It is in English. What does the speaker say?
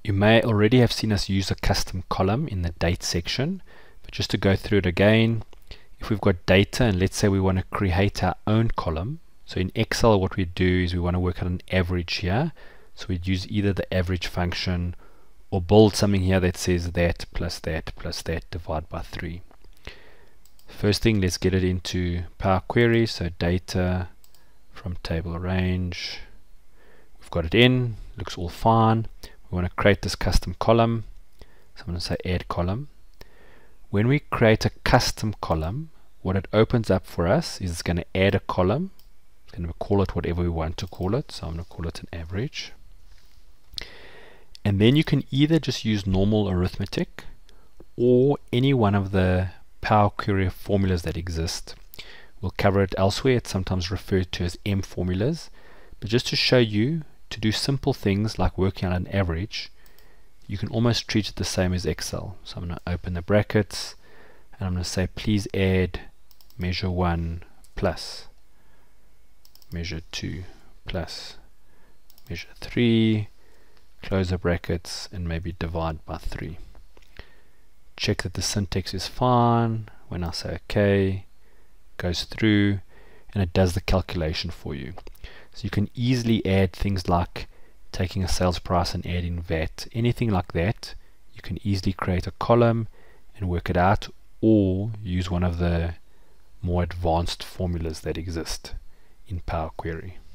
You may already have seen us use a custom column in the date section, but just to go through it again, if we've got data and let's say we want to create our own column, so in Excel what we do is we want to work out an average here, so we'd use either the average function or build something here that says that plus that plus that divide by 3. First thing, let's get it into PowerQuery, so data from table range, we've got it in, looks all fine. We want to create this custom column, so I'm going to say add column. When we create a custom column, what it opens up for us is it's going to add a column. It's going to call it whatever we want to call it, so I'm going to call it an average. And then you can either just use normal arithmetic or any one of the PowerQuery formulas that exist. We'll cover it elsewhere. It's sometimes referred to as M formulas, but just to show you, to do simple things like working out an average, you can almost treat it the same as Excel. So I'm going to open the brackets and I'm going to say please add measure 1 plus measure 2 plus measure 3, close the brackets, and maybe divide by 3. Check that the syntax is fine. When I say OK, it goes through and it does the calculation for you. So you can easily add things like taking a sales price and adding VAT, anything like that. You can easily create a column and work it out, or use one of the more advanced formulas that exist in PowerQuery.